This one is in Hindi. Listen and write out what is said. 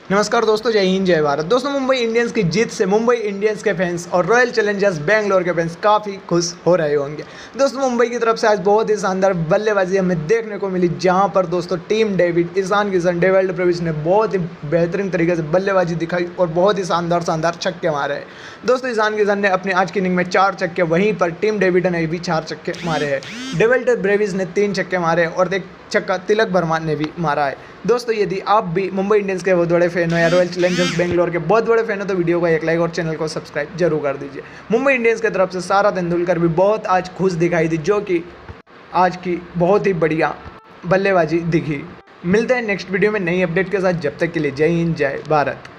नमस्कार दोस्तों, जय हिंद जय भारत। दोस्तों, मुंबई इंडियंस की जीत से मुंबई इंडियंस के फैंस और रॉयल चैलेंजर्स बेंगलोर के फैंस काफ़ी खुश हो रहे होंगे। दोस्तों, मुंबई की तरफ से आज बहुत ही शानदार बल्लेबाजी हमें देखने को मिली, जहां पर दोस्तों Tim David, Ishan Kishan, David Brevis ने बहुत ही बेहतरीन तरीके से बल्लेबाजी दिखाई और बहुत ही शानदार छक्के मारे हैं। दोस्तों, ईशान किशन ने अपनी आज की इनिंग में 4 छक्के, वहीं पर टीम डेविड ने भी 4 छक्के मारे हैं। डेविड ब्रेविस ने 3 छक्के मारे और एक छक्का तिलक वर्मा ने भी मारा है। दोस्तों, यदि आप भी मुंबई इंडियंस के बहुत बड़े फैन हो या रॉयल चैलेंजर्स बेंगलोर के बहुत बड़े फैन हो तो वीडियो को एक लाइक और चैनल को सब्सक्राइब जरूर कर दीजिए। मुंबई इंडियंस की तरफ से सारा तेंदुलकर भी बहुत आज खुश दिखाई दी, जो कि आज की बहुत ही बढ़िया बल्लेबाजी दिखी। मिलते हैं नेक्स्ट वीडियो में नई अपडेट के साथ। जब तक के लिए जय हिंद जय भारत।